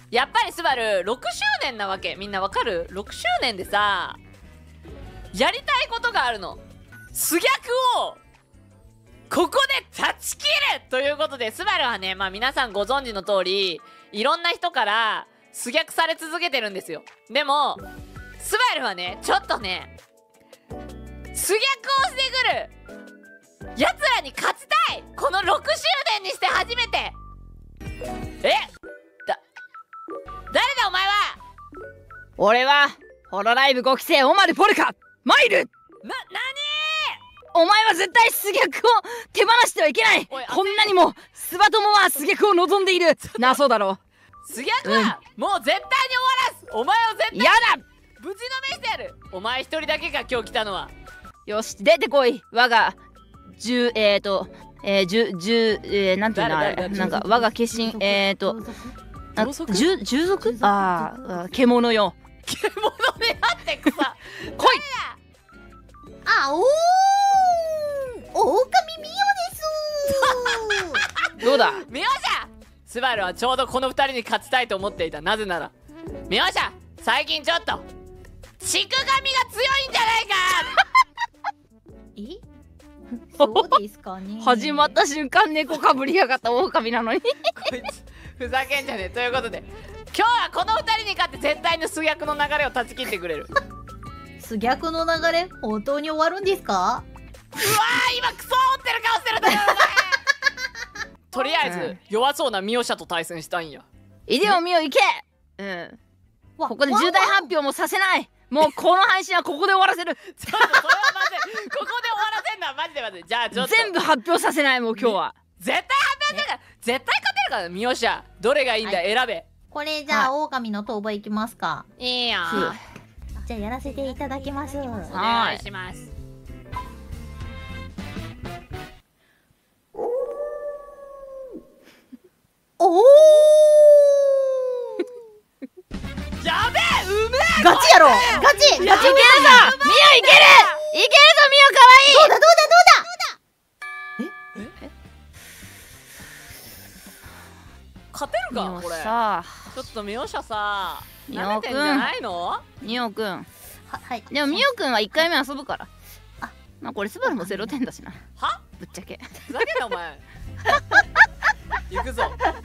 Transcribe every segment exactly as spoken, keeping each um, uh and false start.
やっぱりスバルろくしゅうねんなわけ。みんなわかる？ ろく 周年でさ、やりたいことがあるの。素逆をここで断ち切るということで、スバルはね、まあ皆さんご存知の通り、いろんな人から素逆され続けてるんですよ。でもスバルはね、ちょっとね、素逆をしてくるやつらに勝ちたい。このろくしゅうねんにして初めて。えだ誰だお前は。 俺はホロライブごきせいオマルポルカマイル。 な、なにお前は絶対素逆を手放してはいけない。こんなにもスバ友は素逆を望んでいるな。そうだろう。素逆は、うん、もう絶対に終わらす。お前を絶対やだぶちのめしてやる。お前一人だけか今日来たのは。 よし出てこい。我が十えーとえー、十十えー、なんていうのあれ、なんか我が化身えーと十従属、ああ獣よ。 獣であってくさ来い。 あおー、オオカミミオですどうだミオシャ。スバルはちょうどこのふたりに勝ちたいと思っていた。なぜならミオシャ最近ちょっと乳首が強いんじゃないかえそうですかね。 始まった瞬間猫かぶりやがった狼なのにこいつふざけんじゃねえ。ということで今日はこのふたりに勝って絶対の素逆の流れを断ち切ってくれる。 素逆の流れ本当に終わるんですか？ うわー今クソ折ってる顔してるだろとりあえず、うん、弱そうなミオシャと対戦したいんや。 いでよミオ行け。うんここで重大発表もさせない。もうこの配信はここで終わらせる。 ちょっとそれはまずい。ここで終わらせんのはマジでまずい。じゃあちょっと全部発表させない。もう今日は絶対発表するから。絶対勝てるからミオシャ。どれがいいんだ、はい、選べ。 これじゃあ、はい、狼の逃亡いきますか。 いいよ。 じゃあやらせていただきます。お願いします。 おおやべえうめえ。 ガチやろガチガチ。いけるぞミオいける。いけるぞミオかわいい。どうだどうだどうだ。 勝てるかこれ。さちょっとミオシャさなめてんじゃないの。 ミオくんは、 はい、 でもミオくんはいっかいめ遊ぶから。あまあこれスバルもゼロてんだしな。 はぶっちゃけふざけんなお前行くぞ。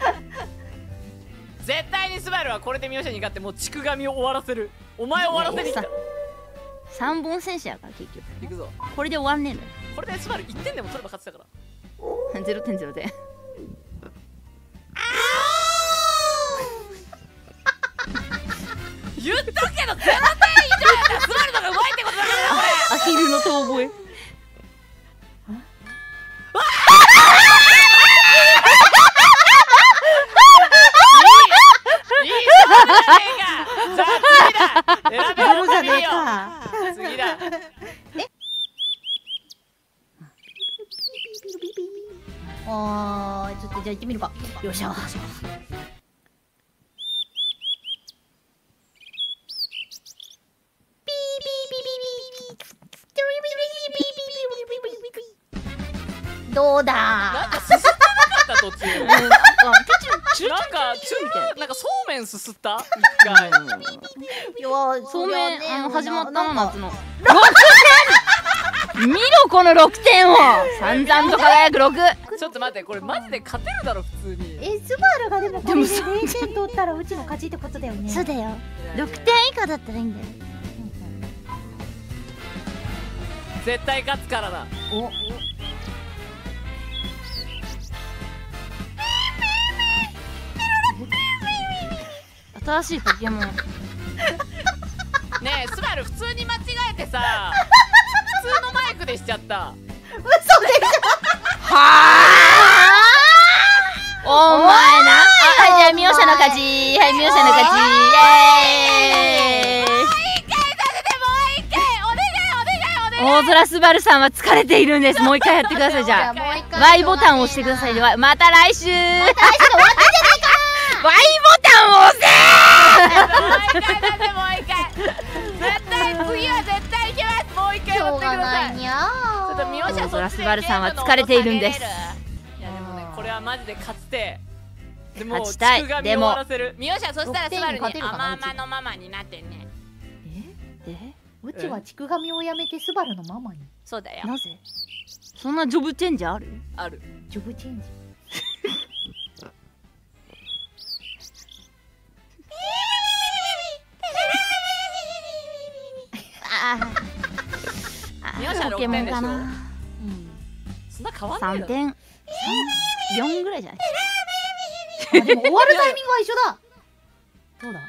絶対にスバルはこれでミオシャに勝ってもう乳首を終わらせる。お前を終わらせに来た。 さんぼん戦士やから結局。 行くぞ。 これで終わんねえんだよ。 これでスバルいってんでも取れば勝ってたから。 ゼロてんゼロてん言っとくけどゼロてん以上やったらスバルのがうまいってことだからな。 アヒルの遠吠え。 いいいい勝負じゃねえか。じゃあ次だ。選べゼロじゃねえか。 次だ。 えあーちょっとじゃあ行ってみるか。よっしゃ。どうだ。 なんかすすってなかった途中。なんかなんかチュなんかそうめんすすった一回。 いやそうめんあの始まったの夏の。ろくてん見ろこのろくてんを。散々と輝くろく。 ちょっと待ってこれマジで勝てるだろ普通に。 えスバルがでもこれでれいてん取ったらうちの勝ちってことだよね。 そうだよ。ろくてん以下だったらいいんだよ。 絶対勝つからな。 お新しいポケモン。ねえスバル普通に間違えてさ普通のマイクでしちゃった。 嘘でしょ。 はあお前な。はいじゃあミオシャの勝ち。はいミオシャの勝ち。イエーイ。もう一回させてもう一回お願いお願いお願い。 大空スバルさんは疲れているんです。もう一回やってください。じゃあ ワイ ボタンを押してください。ではまた来週。また来週終わったじゃないか。ワイ ボタンを押せー。もう一回だってもう一回。絶対次は絶対いけます。もう一回やってください。ちょっとミオシャそっちでスバルさんは疲れているんです。 いやでもねこれはマジで勝ちてでも勝ちたいちくがみでも終わらせる。みよしはそしたらスバルろくてんに勝てにるかな甘々のママになってね。 ええうちはちくがみをやめてスバルのママに。 そうだよ。 なぜそんなジョブチェンジある？ ある。 ジョブチェンジ。 ああみよしはポケモンろくてんでしょ。 かな。 うん。 そんな変わんない 3 の。 点よんぐらいじゃない？ あ、でも終わるタイミングは一緒だ。どうだ。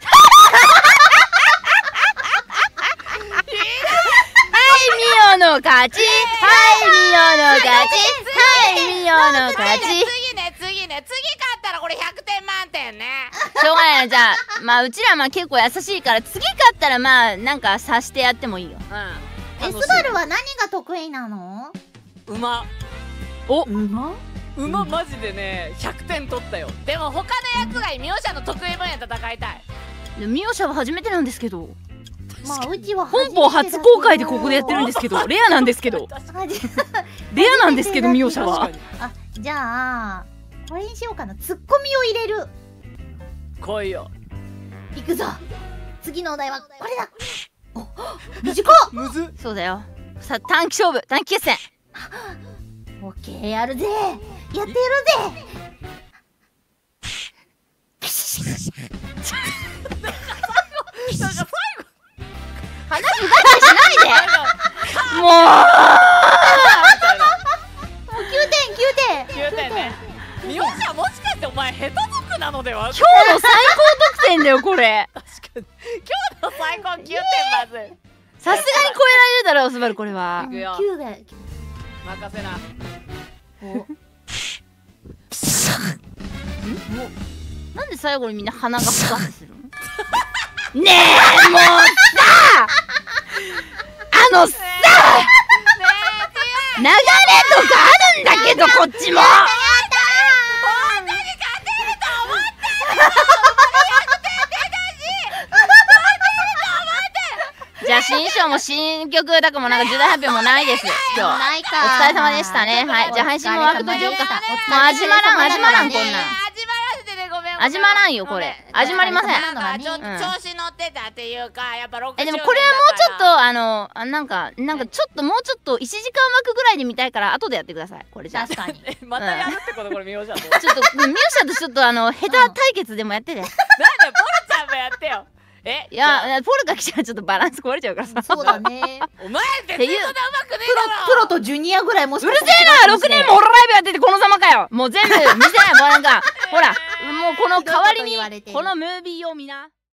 はいミオの勝ち。はいミオの勝ち。はいミオの勝ち。 次ね次ね次勝ったらこれひゃくてん満点ね。 しょうがないな。じゃあまあうちらまあ結構優しいから次勝ったらまあなんかさしてやってもいいよ。 うん。 え、スバルは何が得意なの？ 馬。 馬？ 馬マジでねひゃくてん取ったよ。でも他のやつがミオシャの得意分野で戦いたい。 でもミオシャは初めてなんですけど。 まあうちは本邦初公開でここでやってるんですけどレアなんですけど確かはじレアなんですけどミオシャは確かに。 あ、じゃあこれにしようかな。ツッコミを入れる。 来いよ。 いくぞ。次のお題はこれだ。お、短っ。 むずっ。 そうだよ。さあ短期勝負短期決戦。 オッケー、やるぜ。やってやるぜ。 なんか最後話ふざけしないなんかでもうみたいな。 きゅうてんきゅうてんきゅうてんね。ミオシャもしかしてお前下手族なのでは。 今日の最高得点だよこれ。 確かに今日の最高きゅうてんまずい。 さすがに超えられるだろうスバルこれは。 いくよきゅうで任せな。 なんで最後にみんな鼻がふかってするの？ねえもうさあのさ流れとかあるんだけどこっちも。 本当に勝てると思ってんの？ じゃあ新章も新曲だかもなんか重大発表もないです今日。 ないか。 お疲れ様でしたね。はいじゃあ配信も枠閉じようか。もう始まらん始まらんこんなん。 始まらせてねごめん。 始まらんよこれ。始まりません。 なんかちょっとうん調子乗ってたっていうかやっぱろくえ周年だから。 でもこれはもうちょっとあのあなんかなんかちょっともうちょっといちじかん枠ぐらいで見たいから後でやってくださいこれじゃあ。 確かに。 えまたやるってことこれミオシャと。 ちょっとミオシャとちょっとあの下手対決でもやってて。 なんでポルちゃんもやってよ。えいやポルが来たらちょっとバランス壊れちゃうからさ。 そうだね。 お前絶対そんなうまくねえだろ。 プロとジュニアぐらいもしうるせかしたらえなろくねんもホロライブやっててこのざまかよ。もう全部見せないもうなんかほらもうこの代わりにひどいこと言われてるこのムービーを見な。